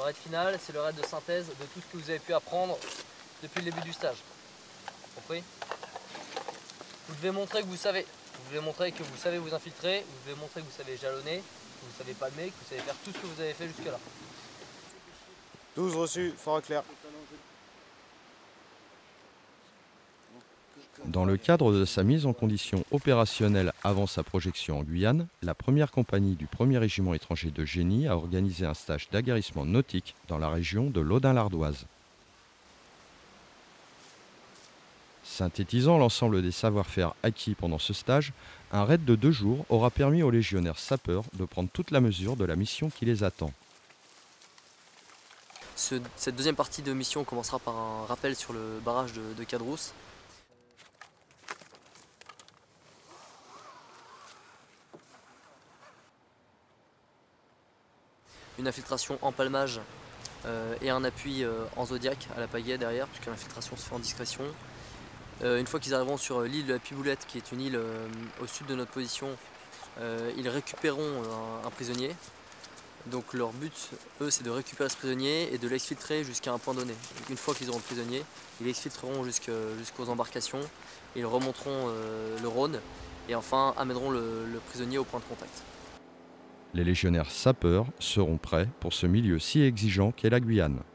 Le raid final, c'est le raid de synthèse de tout ce que vous avez pu apprendre depuis le début du stage. Compris? Vous devez montrer que vous savez. Vous devez montrer que vous savez vous infiltrer, vous devez montrer que vous savez jalonner, que vous savez palmer, que vous savez faire tout ce que vous avez fait jusque-là. 12 reçus, fort clair. Dans le cadre de sa mise en condition opérationnelle avant sa projection en Guyane, la première compagnie du 1er régiment étranger de génie a organisé un stage d'aguerrissement nautique dans la région de l'Audun-l'Ardoise. Synthétisant l'ensemble des savoir-faire acquis pendant ce stage, un raid de 2 jours aura permis aux légionnaires sapeurs de prendre toute la mesure de la mission qui les attend. Cette deuxième partie de mission commencera par un rappel sur le barrage de Cadrousse. Une infiltration en palmage et un appui en zodiac à la pagaie derrière, puisque l'infiltration se fait en discrétion. Une fois qu'ils arriveront sur l'île de la Piboulette, qui est une île au sud de notre position, ils récupéreront un prisonnier. Donc leur but, eux, c'est de récupérer ce prisonnier et de l'exfiltrer jusqu'à un point donné. Donc, une fois qu'ils auront le prisonnier, ils l'exfiltreront jusqu'aux embarcations, ils remonteront le Rhône et enfin amèneront le prisonnier au point de contact. Les légionnaires sapeurs seront prêts pour ce milieu si exigeant qu'est la Guyane.